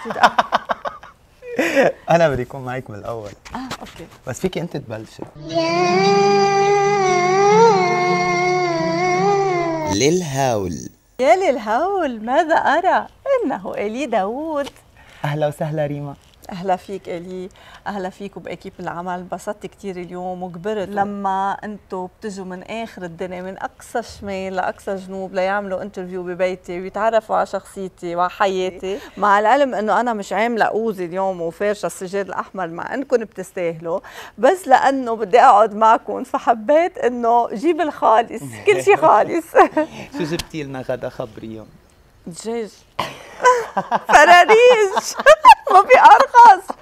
انا بدي اكون معك من الاول. اوكي بس فيكي انت تبلشي. للهول. يا للهول ماذا أرى؟ إنه إلي داوود. اهلا وسهلا ريما. أهلا فيك إلي، أهلا فيك وبأكيب العمل. انبسطت كتير اليوم وكبرت لما أنتوا بتجوا من آخر الدنيا، من أقصى الشمال لأقصى الجنوب ليعملوا انترفيو ببيتي ويتعرفوا على شخصيتي وعلى حياتي، مع العلم إنه أنا مش عاملة أوزي اليوم وفارشة السجاد الأحمر مع إنكم بتستاهلوا، بس لأنه بدي أقعد معكم فحبيت إنه جيب الخالص، كل شيء خالص. شو جبتي لنا غدا؟ خبريهم. دجاج. فراريج. ما في ارخص.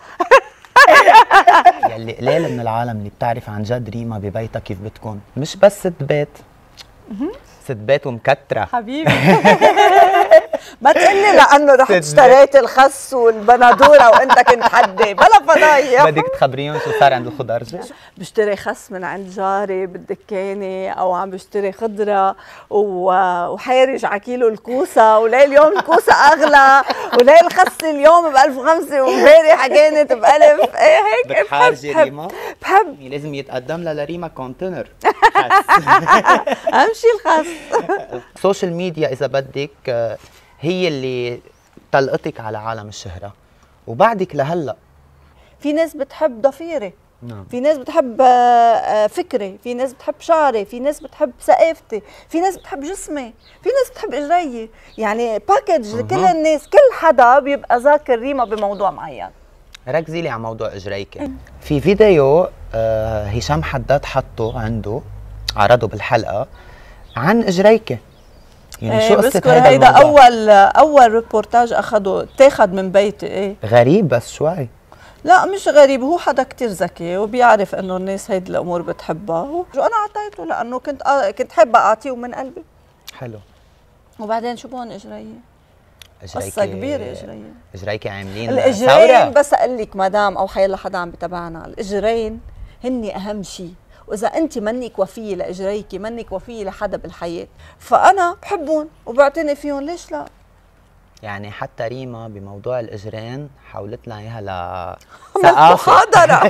يلي قليل من العالم اللي بتعرف عن جد ريما ببيتها كيف بتكون، مش بس ست بيت، ست بيت ومكتره. حبيبي. ما تقلي لانه رحت اشتريت الخس والبندوره وانت كنت حدي بلا فضايح. بدك تخبريهم شو صار عند الخضرجي؟ بشتري خس من عند جاري بالدكانه، او عم بشتري خضره وحارج على كيلو الكوسه، وليه اليوم الكوسه اغلى، وليه الخس اليوم ب 1005 وامبارح كانت ب 1000. ايه هيك بحارجي ريما؟ بحب لازم يتقدم لها لريما كونتينر. اهم شيء الخس. السوشيال ميديا اذا بدك هي اللي طلقتك على عالم الشهرة، وبعدك لهلا في ناس بتحب ضفيري، نعم، في ناس بتحب فكري، في ناس بتحب شعري، في ناس بتحب ثقافتي، في ناس بتحب جسمي، في ناس بتحب اجري، يعني باكج لكل الناس. كل حدا بيبقى ذاكر ريما بموضوع معين. ركزي لي على موضوع اجريك. في فيديو هشام حداد حطه عنده، عرضه بالحلقة عن اجريك. يعني شو قصة هيدا اول ريبورتاج اتاخذ من بيتي. ايه غريب بس شوي. لا مش غريب، هو حدا كتير ذكي وبيعرف انه الناس هيدي الامور بتحبها، وانا اعطيته لانه كنت حابه اعطيه من قلبي. حلو. وبعدين شو بون اجريه؟ قصة كبيرة اجريك عاملين الاجرين. بس اقول لك مدام او حيلا حدا عم بتابعنا، الاجرين هن اهم شيء، واذا انت منك وفيه لاجريكي منك وفيه لحدا بالحياه، فانا بحبهم وبعتني فيهم، ليش لا؟ يعني حتى ريما بموضوع الاجرين حاولت لنا اياها محاضرة.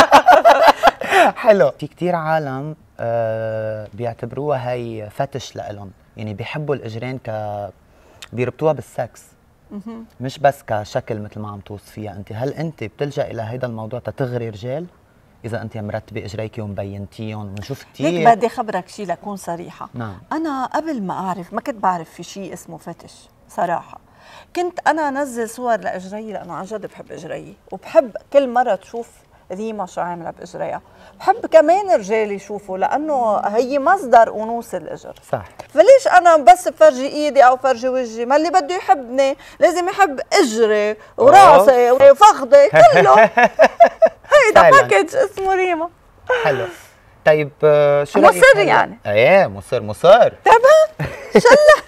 حلو. في كتير عالم بيعتبروها هي فتش لإلهم، يعني بيحبوا الاجرين بيربطوها بالسكس، مش بس كشكل مثل ما عم توصفيها انت. هل انت بتلجأ الى هيدا الموضوع تتغري رجال اذا انت مرتبه اجريكي ومبينتيهم؟ ونشوف كثير. هيك بدي خبرك شيء لكون صريحه. نعم. انا قبل ما اعرف ما كنت بعرف في شيء اسمه فتش صراحه. كنت انا انزل صور لاجري لانه عن جد بحب اجري، وبحب كل مره تشوف ريما شو عامله باجريها. بحب كمان الرجال يشوفوا لانه هي مصدر انوثه الاجر. صح. فليش انا بس فرجي ايدي او فرجي وجهي؟ ما اللي بده يحبني لازم يحب اجري وراسي وفخذي كله. هيدا باكج اسمه ريما. حلو. طيب شو مصر يعني؟ ايه مصر. تبع شلح.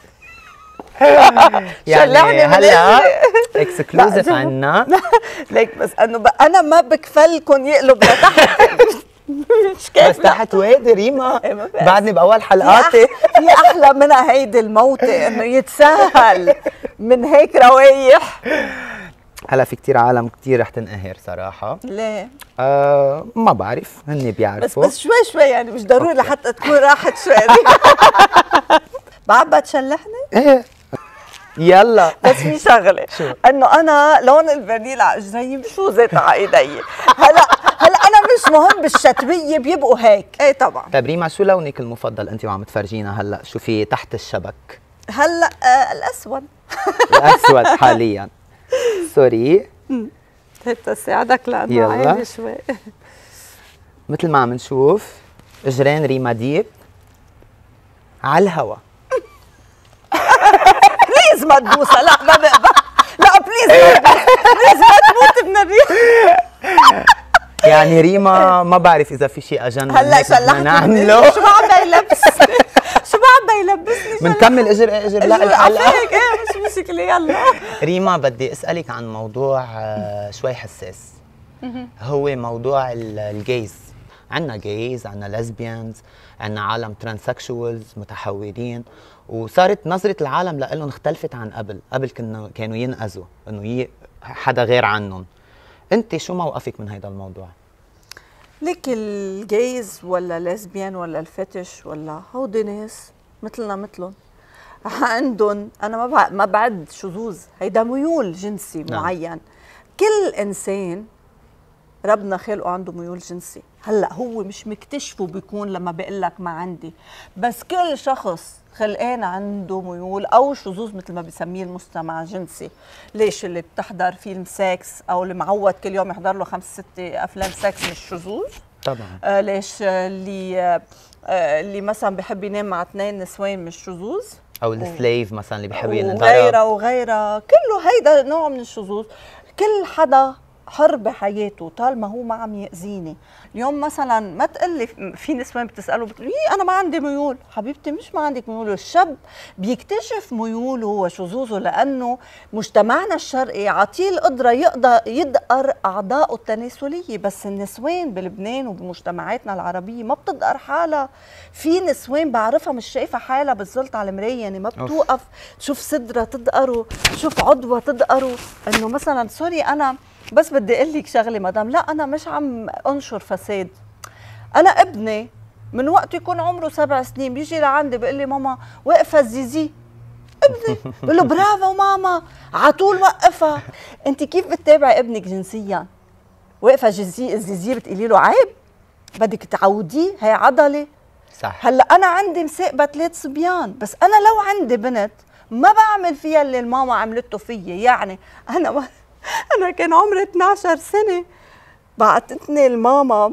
يعني هلا اكسكلوزيف عنا. ليك بس انه انا ما بكفلكم يقلب لتحت. مش كيف بس تحت وادي ريما. بعدني باول حلقاتي. في احلى منها هيدي الموتة، انه يتساهل من هيك روايح. هلا في كتير عالم كتير رح تنقهر صراحة. ليه؟ ما بعرف، هن بيعرفوا. بس شوي يعني مش ضروري لحتى تكون راحت شوي. بعد تشلحني؟ ايه يلا. بس في شغله انه انا لون الفانيلا على اجري شو زيت على ايدي. هلا انا مش مهم بالشتويه بيبقوا هيك. ايه طبعا. طيب ريما شو لونك المفضل انت وعم تفرجينا هلا؟ شو في تحت الشبك؟ هلا الاسود. الاسود حاليا. سوري. تساعدك لانه عالي شوي. مثل ما عم نشوف اجرين ريما ديب على الهوا. بليز ما تبوسها. لا ما بقبل. لا بليز ما تموت من الريح. يعني ريما ما بعرف اذا في شيء اجن هلا شلحت نعمله. شو ما عم يلبسني. شو ما عم يلبسني. بنكمل اجر لا الحلقه. ايه مش مشكله يلا. ريما بدي اسالك عن موضوع شوي حساس، هو موضوع الجيز. عنا جايز، عنا ليزبيانز، عنا عالم ترانسكشوالز متحورين، وصارت نظرة العالم لهم اختلفت عن قبل كانوا ينقذوا انه حدا غير عنهم. انت شو موقفك من هيدا الموضوع؟ ليك الجايز ولا ليزبيان ولا الفتش ولا هودي ناس مثلنا مثلهم، عندهم انا ما بعد شذوذ، هيدا ميول جنسي معين. كل انسان ربنا خلقه عنده ميول جنسي، هلا هو مش مكتشفه بيكون لما بيقول لك ما عندي، بس كل شخص خلقان عنده ميول او شذوذ مثل ما بيسميه المجتمع جنسي. ليش اللي بتحضر فيلم سكس او اللي معود كل يوم يحضر له 5 6 افلام سكس مش شذوذ؟ طبعا. ليش اللي مثلا بحب ينام مع 2 نسوان مش شذوذ؟ او السليف مثلا اللي بحب ينضرب وغيرها كله هيدا نوع من الشذوذ. كل حدا حر بحياته طالما هو ما عم يأذيني. اليوم مثلا ما تقلي في نسوان بتسأله بتقول انا ما عندي ميول. حبيبتي مش ما عندك ميول، الشاب بيكتشف ميوله وشذوذه لأنه مجتمعنا الشرقي عطيه القدرة يدقر أعضائه التناسلية، بس النسوان بلبنان وبمجتمعاتنا العربية ما بتدقر حالها. في نسوان بعرفها مش شايفة حالها بالزلط على المراية، يعني ما بتوقف تشوف صدرها تدقره، تشوف عضوها تدقره. انه مثلا سوري انا بس بدي اقول لك شغله مدام، لا انا مش عم انشر فساد. انا ابني من وقت يكون عمره 7 سنين بيجي لعندي بيقول لي ماما وقفه الزيزي. ابني بقول له برافو ماما، على طول وقفها. انت كيف بتتابعي ابنك جنسيا؟ وقفه الزيزي بتقولي له عيب؟ بدك تعوديه، هي عضله. صح. هلا انا عندي مساقبه 3 صبيان، بس انا لو عندي بنت ما بعمل فيها اللي الماما عملته فيا. يعني انا كان عمري 12 سنه بعتتني الماما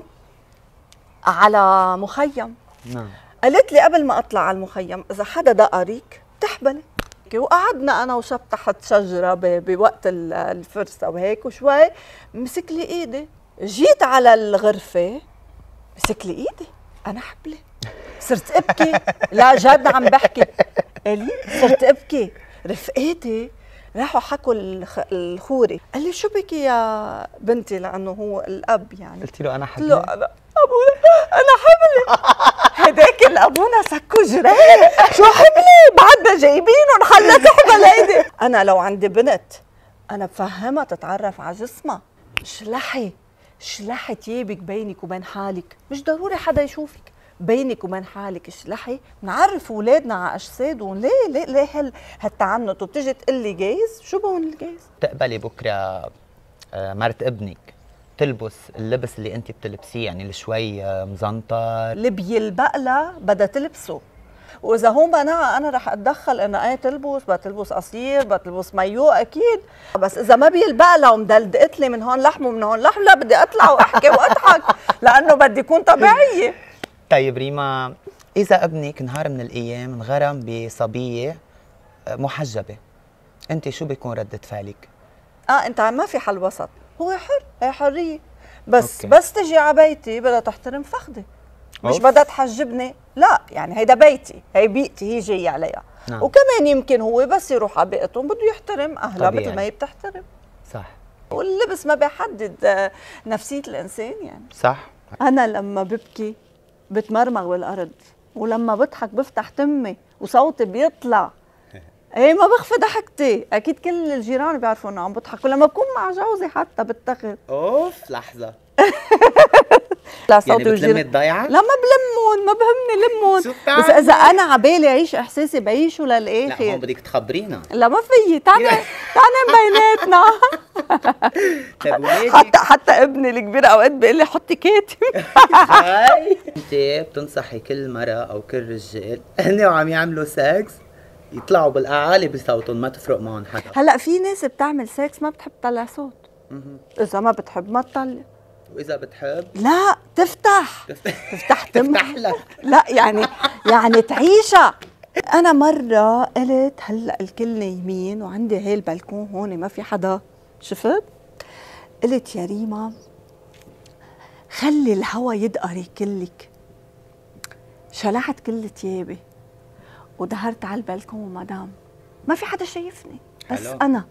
على مخيم. نعم. قالت لي قبل ما اطلع على المخيم اذا حدا دقريك تحبلي. وقعدنا انا وشاب تحت شجره بوقت الفرصه وهيك، وشوي مسك لي ايدي. جيت على الغرفه مسك لي ايدي، انا حبلي. صرت ابكي، لا جد عم بحكي. قالي صرت ابكي. رفقاتي راحوا حكوا الخوري، قال لي شو بكي يا بنتي؟ لانه هو الاب يعني. قلت له انا حبلي. قلت له ابونا انا حبلي. هداك الابونا سكوا جراح. شو حبلي؟ بعدنا جايبينهم حلا تحبل هيدي. انا لو عندي بنت انا بفهمها تتعرف على جسمها. شلحي تيابك بينك وبين حالك، مش ضروري حدا يشوفك. بينك وبين حالك اشلحي، نعرف اولادنا على اجسادهم. ليه هالتعنت؟ وبتجي تقول لي جايز؟ شو بون الجايز؟ تقبلي بكره مرت ابنك تلبس اللبس اللي انت بتلبسيه، يعني اللي شوي مزنطر؟ اللي بيلبق لها بدها تلبسه، واذا هون منعها انا رح اتدخل انها ايه تلبس، بدها تلبس قصير، بدها تلبس مايو اكيد. بس اذا ما بيلبق لها ومدلدقت لي من هون لحم ومن هون لحم، لا بدي اطلع واحكي واضحك لانه بدي اكون طبيعيه. طيب ريما، إذا ابنك نهار من الأيام انغرم بصبية محجبة، أنت شو بيكون ردة فعلك؟ أنت ما في حل وسط، هو حر، هي حرية. بس أوكي. بس تجي على بيتي بدها تحترم فخدي، مش بدها تحجبني، لا يعني هيدا بيتي، هي بيئتي، هي جاية عليها. نعم. وكمان يمكن هو بس يروح على بيئتهم بده يحترم أهلها مثل ما هي بتحترم. صح. واللبس ما بيحدد نفسية الإنسان يعني. صح. أنا لما ببكي بتمرمغ بالارض، ولما بضحك بفتح تمي وصوتي بيطلع. ايه ما بخفي ضحكتي، اكيد كل الجيران بيعرفوا انه عم بضحك، ولما بكون مع جوزي حتى بتخذ. اوف لحظه. لا صوتي يعني بتلمي الضيعه؟ لا ما بلمون، ما بهمني لمون، بس اذا انا عبالي عيش احساسي بعيشه للاخر. لا هون بدك تخبرينا. لا ما فيي، تعال بيناتنا. حتى ابني الكبير اوقات بيقول لي حطي كاتم. انت بتنصحي كل مرة او كل رجال هن وعم يعملوا سكس يطلعوا بالاعالي بصوتهم، ما تفرق معهم حدا؟ هلا في ناس بتعمل سكس ما بتحب تطلع صوت. اذا ما بتحب ما تطلع، واذا بتحب لا تفتح تمها. تفتح لك. لا يعني تعيشها. انا مره قلت هلا الكل نايمين وعندي هي البلكون هون ما في حدا، شفت؟ قلت يا ريما خلي الهوا يدقري كلك. شلحت كل ثيابي ودهرت على البلكون مدام، ما في حدا شايفني بس حلو. انا.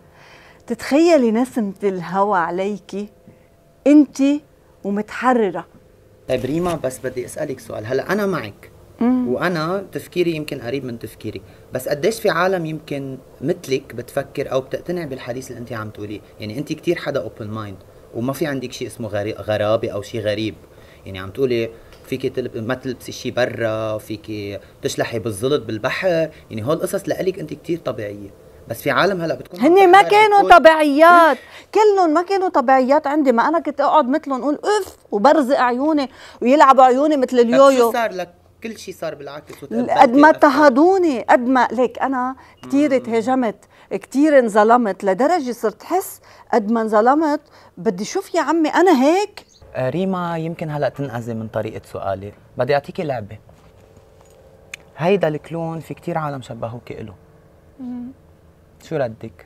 تتخيلي نسمة الهوا عليكي انت ومتحررة، طيب ريما، بس بدي اسالك سؤال. هلا انا معك وانا تفكيري يمكن قريب من تفكيري، بس قديش في عالم يمكن مثلك بتفكر او بتقتنع بالحديث اللي انت عم تقوليه؟ يعني انت كثير حدا اوبن مايند وما في عندك شيء اسمه غرابه او شيء غريب. يعني عم تقولي فيك ما تلبسي شيء برا، فيك تشلحي بالزلط بالبحر، يعني هول القصص لإلك انت كثير طبيعيه. بس في عالم هلا بتكون هن ما كانوا طبيعيات، كلهم ما كانوا طبيعيات عندي. ما انا كنت اقعد مثلهم اقول اف وبرزق عيوني ويلعبوا عيوني مثل اليويو. شو صار لك؟ كل شيء صار بالعكس. قد ما اضطهدوني، قد ما ليك انا كثير تهاجمت، كثير انظلمت، لدرجه صرت حس قد ما انظلمت بدي شوف يا عمي انا هيك. ريما، يمكن هلا تنأذي من طريقه سؤالي، بدي اعطيكي لعبه. هيدا الكلون في كثير عالم شبهوكي له. شو ردك؟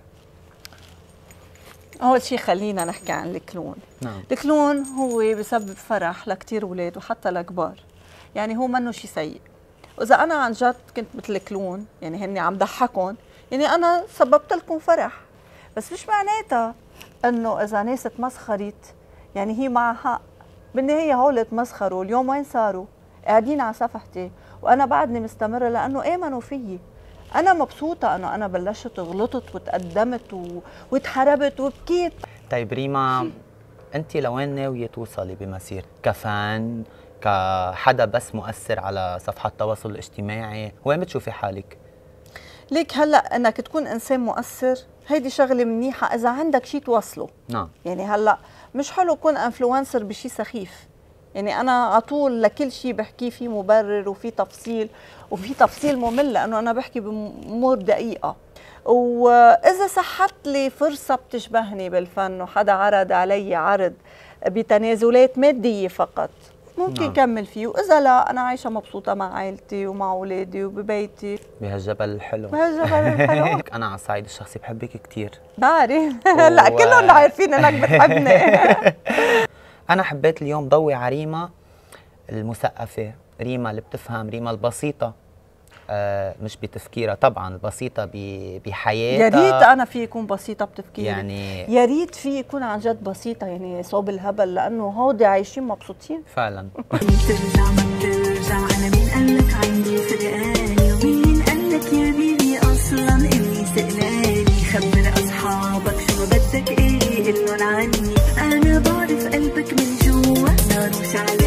اول شيء خلينا نحكي عن الكلون. نعم. الكلون هو بسبب فرح لكثير اولاد وحتى لكبار، يعني هو منه شيء سيء. واذا انا عن جد كنت مثل الكلون، يعني هني عم ضحكهم، يعني انا سببت لكم فرح، بس مش معناتها انه اذا ناس تمسخرت يعني هي معها حق. بالنهايه هول تمسخروا، اليوم وين صاروا؟ قاعدين على صفحتي وانا بعدني مستمره لانه امنوا فيي. أنا مبسوطة أنه أنا بلشت غلطت وتقدمت واتحربت وبكيت. طيب ريما، أنت لوين ناوية توصلي بمسيرتك؟ كفان؟ كحدا بس مؤثر على صفحات التواصل الاجتماعي؟ وين بتشوفي حالك؟ ليك هلا انك تكون انسان مؤثر هيدي شغله منيحه اذا عندك شيء توصله. نعم. يعني هلا مش حلو اكون انفلونسر بشيء سخيف. يعني انا على طول لكل شيء بحكيه في مبرر وفي تفصيل، وفي تفصيل ممل لانه انا بحكي بامور دقيقه. واذا سحبت لي فرصه بتشبهني بالفن وحدا عرض علي عرض بتنازلات ماديه فقط ممكن كمل فيه، واذا لا انا عايشه مبسوطه مع عائلتي ومع اولادي وببيتي بهالجبل الحلو. بهالجبل الحلو. انا على الصعيد الشخصي بحبك كثير. بعرف. هلا كلهم عارفين انك بتحبني. انا حبيت اليوم ضوي على ريما المثقفه، ريما اللي بتفهم، ريما البسيطه، مش بتفكيرها طبعا، البسيطه بحياتها. يا ريت انا في يكون بسيطه بتفكيري، يعني يا ريت في يكون عن جد بسيطه، يعني صوب الهبل، لانه هودي عايشين مبسوطين فعلا. ترجع ما بترجع، انا مين قالك عندي فرقاني، ومين قالك يا بيبي اصلا اني سقلاني، خبر اصحابك شو بدك ايه قلن عني، انا بعرف قلبك من جوا نار وشعلة